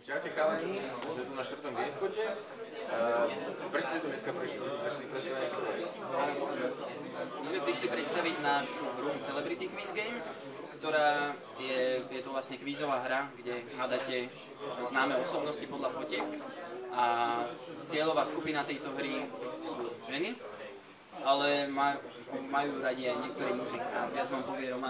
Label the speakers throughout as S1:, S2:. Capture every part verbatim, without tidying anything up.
S1: Čaute chalani, sme tu na štvrtom GameSpote. Prečo ste tu dneska prišli? Prešli predstaviť nejaký projekt?
S2: My sme prišli predstaviť našu hru Celebrity Quiz Game, ktorá je, je to vlastne kvízová hra, kde hľadáte známe osobnosti podľa fotiek a cieľová skupina tejto hry sú ženy, ale maj, majú radi aj niektorí muži a viac vám povie Roman.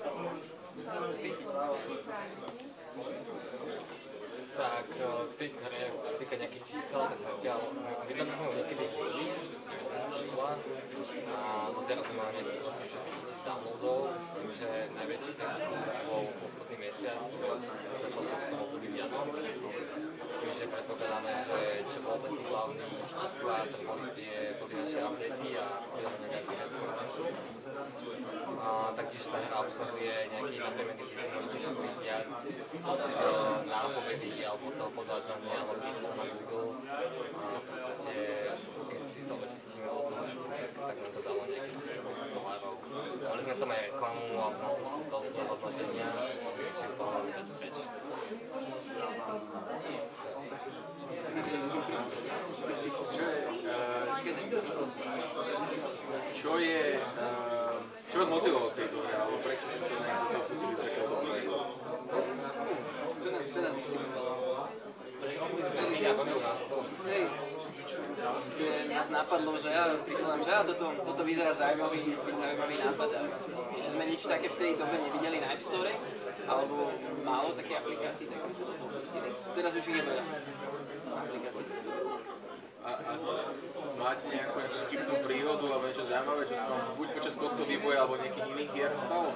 S3: Tak v tej hre, čo sa týka nejakých čísel, tak zatiaľ vydali sme ho niekedy v júli, jedenásteho júla a teraz sme mali nejakých osemstopäťtisíc downloadov, s tým, že najväčší tak bol posledný mesiac, začal to v tom období Vianoc, s tým, že predpokladáme, že čo bol taký hlavný cieľ, to boli tie boli naše updaty a pridávanie viac a viac kontentu. A taktiež tá hra obsahuje nejaké napomenky, kde si môžete robiť viac nápovedy alebo toho podvádzania alebo místo na Google. A v podstate, keď si to očistíme od toho, tak nám to dalo nejakých tisíc dolárov. Mali sme tam aj reklamu a na to sú dosť hodnotenia, takže ju pohľadám dať preč.
S1: Čo je, čo vás motivovalo k tejto hre, alebo prečo ste sa nejak zapustili do takéhoto projektu?
S2: Čo nás, čo nás stimulovalo? Hej, proste nás napadlo, že ja prišlo nám, že ja, toto, toto vyzerá zaujímavý, zaujímavý nápad a ešte sme niečo také v tej dobe nevideli na App Store, alebo málo také aplikácií, tak sme sa do toho pustili. Teraz už ich je veľa aplikácií.
S1: A, a máte nejakú, nejakú vtipnú príhodu alebo niečo zaujímavé, čo sa vám buď počas tohto vývoja alebo nejakých iných hier stalo?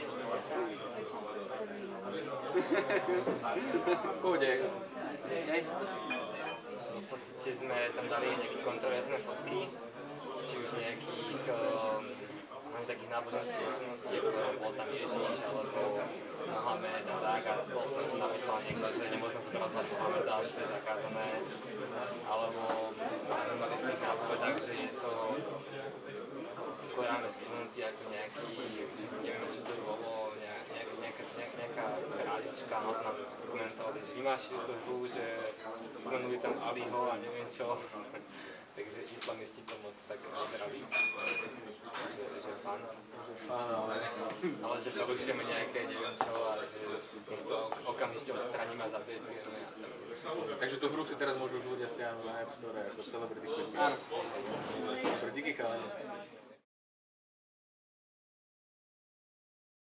S1: Pohode.
S2: Hej.
S3: V podstate sme tam dali nejaké kontroverzné fotky, či už nejakých um, takých náboženských osobností, ako bol tam Ježíš alebo Mohamed a tak, a z toho som napísal niekto, že nemôžem to nazvať Mohameda, že to je zakázané, alebo tam mali v tých nápovedách, že je to v Koráne spomenutí ako nejaký, neviem čo to bolo, nejaká, nejaká, nejaká frázička, no tam dokumentovali, že vymášili tú hru, že spomenuli tam Aliho a neviem čo. Takže islamisti to moc tak nebrali, že, že fan.
S1: Ale,
S3: ale že porušujeme nejaké neviem čo a že nech to okamžite odstraníme a zapietujeme.
S1: takže tú hru si teraz môžu už ľudia stiahnuť na App Store ako Celebrity Quiz Game.
S2: Áno.